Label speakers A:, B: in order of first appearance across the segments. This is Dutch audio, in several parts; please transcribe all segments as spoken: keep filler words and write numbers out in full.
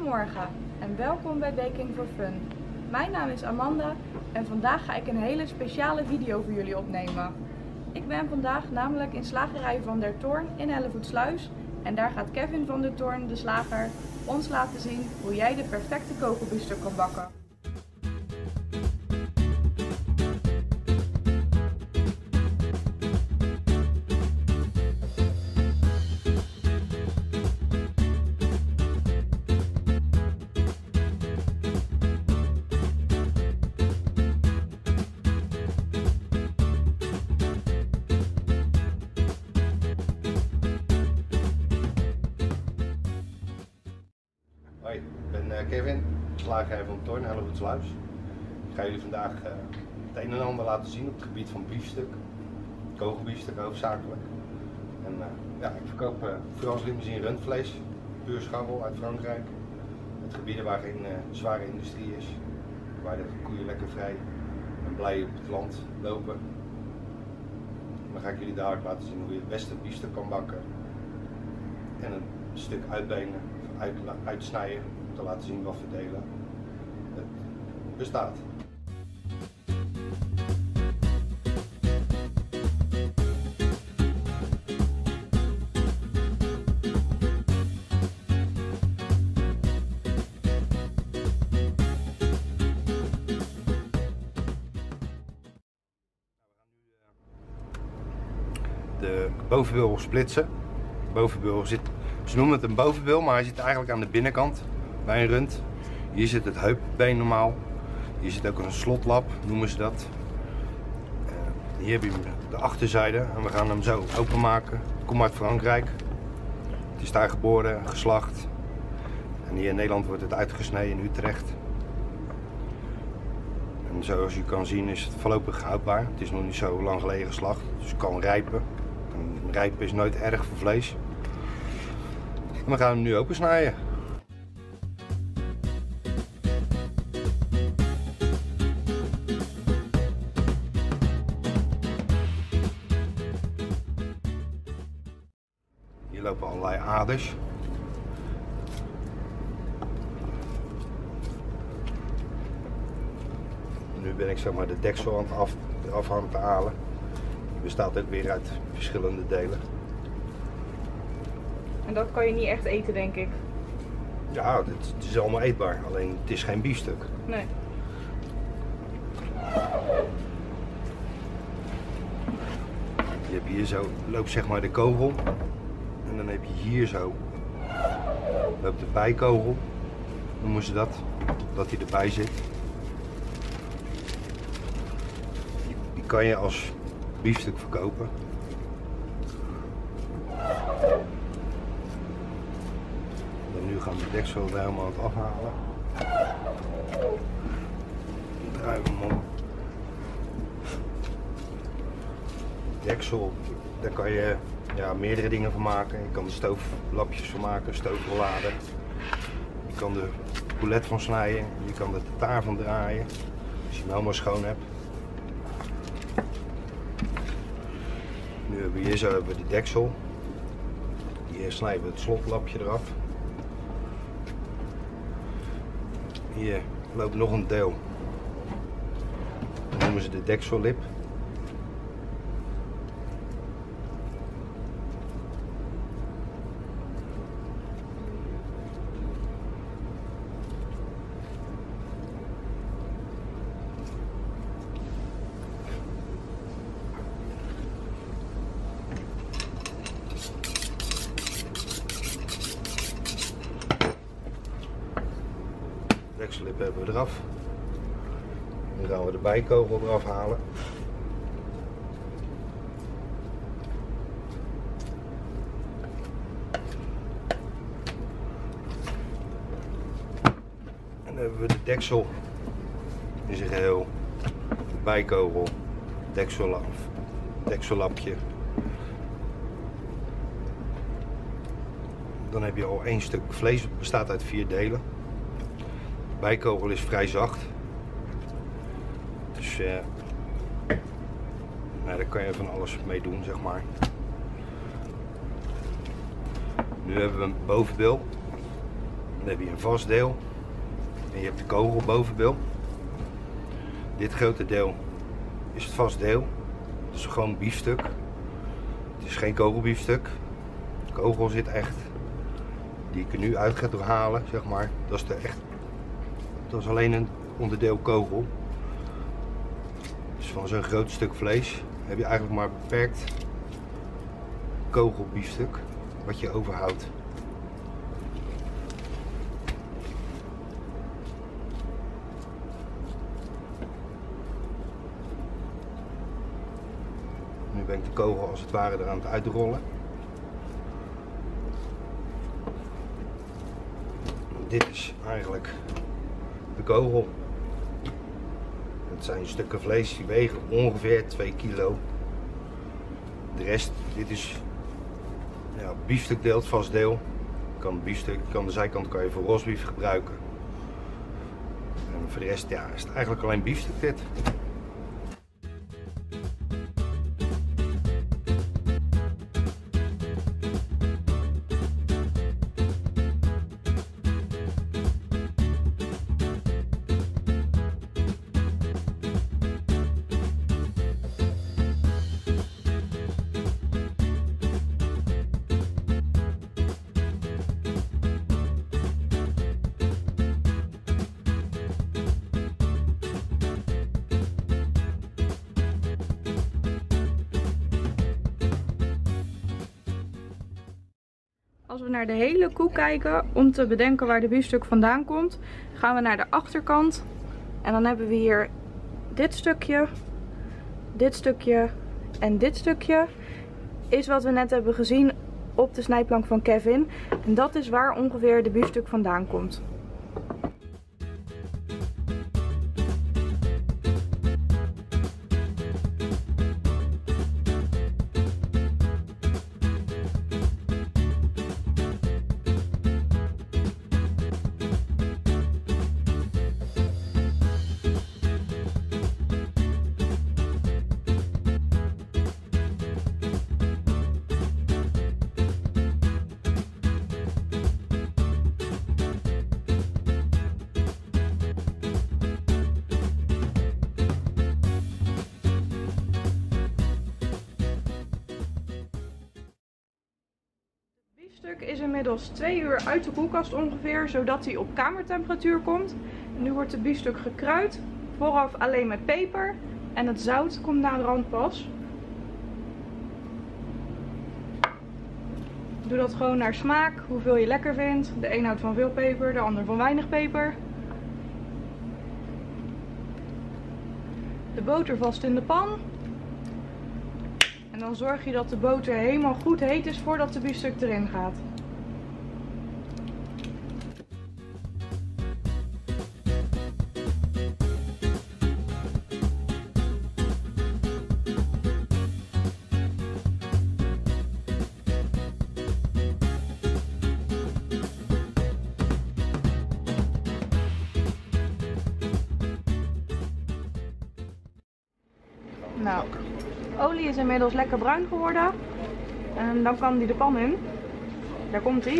A: Goedemorgen en welkom bij Baking for Fun. Mijn naam is Amanda en vandaag ga ik een hele speciale video voor jullie opnemen. Ik ben vandaag namelijk in slagerij Van der Toorn in Hellevoetsluis en daar gaat Kevin van der Toorn, de slager, ons laten zien hoe jij de perfecte kogelbiefstuk kan bakken.
B: Hoi, ik ben Kevin, slagerij Van der Toorn, Hellevoetsluis. Ik ga jullie vandaag uh, het een en ander laten zien op het gebied van biefstuk, kogelbiefstuk hoofdzakelijk. En uh, ja, ik verkoop uh, Frans Limousin rundvlees, puur scharrel uit Frankrijk. Het gebieden waar geen uh, zware industrie is, waar de koeien lekker vrij en blij op het land lopen. En dan ga ik jullie daar laten zien hoe je het beste biefstuk kan bakken en een stuk uitbenen. Uit, uitsnijden om te laten zien wat voor delen het bestaat. De bovenbil splitsen. De bovenbil zit, ze noemen het een bovenbil, maar hij zit eigenlijk aan de binnenkant bij een rund. Hier zit het heupbeen normaal. Hier zit ook een slotlap, noemen ze dat. Uh, hier heb je de achterzijde en we gaan hem zo openmaken. Ik kom uit Frankrijk. Het is daar geboren, geslacht. En hier in Nederland wordt het uitgesneden in Utrecht. En zoals u kan zien is het voorlopig houdbaar. Het is nog niet zo lang geleden geslacht, dus het kan rijpen. En rijpen is nooit erg voor vlees. En we gaan hem nu opensnijden. Hier lopen allerlei aders. Nu ben ik zeg maar de deksel aan het af, eraf aan het halen. Die bestaat ook weer uit verschillende delen.
A: En dat kan je niet echt eten, denk ik.
B: Ja, het, het is allemaal eetbaar, alleen het is geen biefstuk.
A: Nee.
B: Je hebt hier zo, loopt zeg maar de kogel. En dan heb je hier zo, loopt de bijkogel, noemen ze dat, dat die erbij zit. Die, die kan je als biefstuk verkopen. En nu gaan we de deksel er helemaal aan het afhalen. Dan draaien we hem om. Deksel, daar kan je ja, meerdere dingen van maken. Je kan er stooflapjes van maken, stoofrollade. Je kan er poulet van snijden. Je kan er taart van draaien. Als je hem helemaal schoon hebt. Nu hebben we hier zo hebben we de deksel. Hier snijden we het slotlapje eraf. Hier loopt nog een deel. Dat noemen ze de deksellip. De deksellip hebben we eraf. Dan gaan we de bijkogel eraf halen. En dan hebben we de deksel in zijn geheel. De bijkogel, deksellap, deksellapje. Dan heb je al één stuk vlees, het bestaat uit vier delen. De bijkogel is vrij zacht. Dus uh, nou, daar kan je van alles mee doen, zeg maar. Nu hebben we een bovenbil. Dan heb je een vast deel en je hebt de kogel bovenbil. Dit grote deel is het vast deel. Het is gewoon biefstuk. Het is geen kogelbiefstuk. De kogel zit echt, die ik er nu uit ga halen, zeg maar. Dat is, de echt, dat is alleen een onderdeel kogel. Dus van zo'n groot stuk vlees heb je eigenlijk maar beperkt kogelbiefstuk wat je overhoudt. Nu ben ik de kogel als het ware er aan het uitrollen. Dit is eigenlijk de kogel. Het zijn stukken vlees die wegen ongeveer twee kilo. De rest, dit is ja, biefstukdeel, het vast deel. Je kan biefstuk, kan de zijkant kan je voor rosbief gebruiken. En voor de rest ja, is het eigenlijk alleen biefstuk dit.
A: Als we naar de hele koe kijken om te bedenken waar de biefstuk vandaan komt, gaan we naar de achterkant. En dan hebben we hier dit stukje, dit stukje en dit stukje. Is wat we net hebben gezien op de snijplank van Kevin. En dat is waar ongeveer de biefstuk vandaan komt. Het biefstuk is inmiddels twee uur uit de koelkast ongeveer, zodat hij op kamertemperatuur komt. Nu wordt de biefstuk gekruid, vooraf alleen met peper en het zout komt na de rand pas. Doe dat gewoon naar smaak, hoeveel je lekker vindt. De een houdt van veel peper, de ander van weinig peper. De boter vast in de pan. En dan zorg je dat de boter helemaal goed heet is voordat de biefstuk erin gaat. Nou, olie is inmiddels lekker bruin geworden. En dan kan die de pan in. Daar komt hij.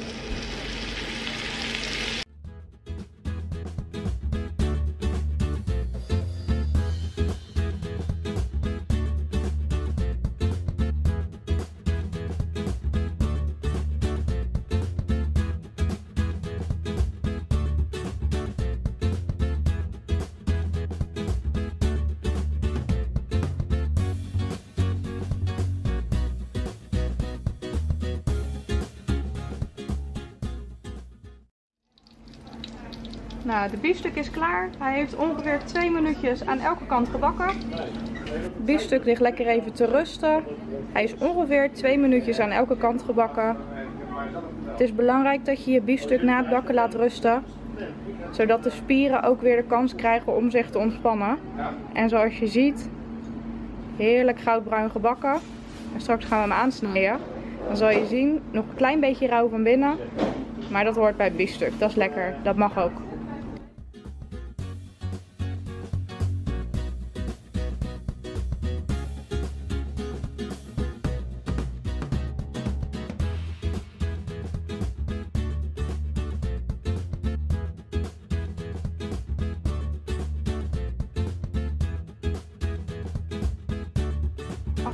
A: Nou, de biefstuk is klaar. Hij heeft ongeveer twee minuutjes aan elke kant gebakken. Het biefstuk ligt lekker even te rusten. Hij is ongeveer twee minuutjes aan elke kant gebakken. Het is belangrijk dat je je biefstuk na het bakken laat rusten, zodat de spieren ook weer de kans krijgen om zich te ontspannen. En zoals je ziet, heerlijk goudbruin gebakken. En straks gaan we hem aansnijden. Dan zal je zien, nog een klein beetje rauw van binnen. Maar dat hoort bij het biefstuk. Dat is lekker. Dat mag ook.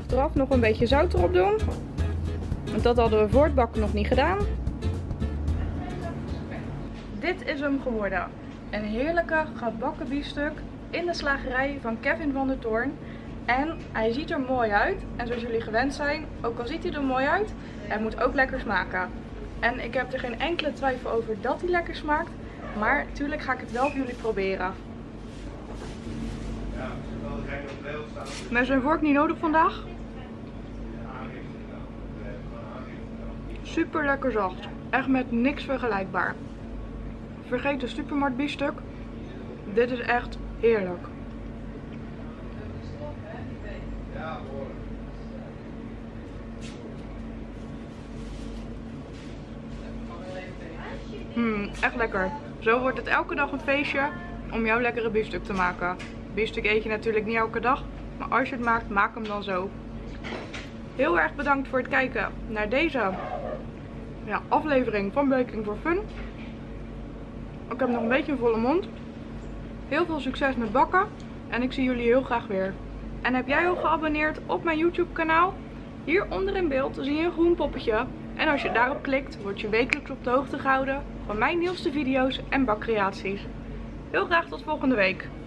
A: achteraf nog een beetje zout erop doen. Want dat hadden we voor het bakken nog niet gedaan. Dit is hem geworden. Een heerlijke gebakken biefstuk in de slagerij van Kevin van der Toorn. En hij ziet er mooi uit. En zoals jullie gewend zijn, ook al ziet hij er mooi uit, hij moet ook lekker smaken. En ik heb er geen enkele twijfel over dat hij lekker smaakt. Maar natuurlijk ga ik het wel voor jullie proberen. Met zijn vork niet nodig vandaag. Super lekker zacht. Echt met niks vergelijkbaar. Vergeet de supermarkt biefstuk. Dit is echt heerlijk. Mm, echt lekker. Zo wordt het elke dag een feestje om jouw lekkere biefstuk te maken. Biefstuk eet je natuurlijk niet elke dag, maar als je het maakt, maak hem dan zo. Heel erg bedankt voor het kijken naar deze ja, aflevering van Baking for Fun. Ik heb nog een beetje een volle mond. Heel veel succes met bakken en ik zie jullie heel graag weer. En heb jij al geabonneerd op mijn YouTube kanaal? Hier onder in beeld zie je een groen poppetje. En als je daarop klikt, word je wekelijks op de hoogte gehouden van mijn nieuwste video's en bakcreaties. Heel graag tot volgende week.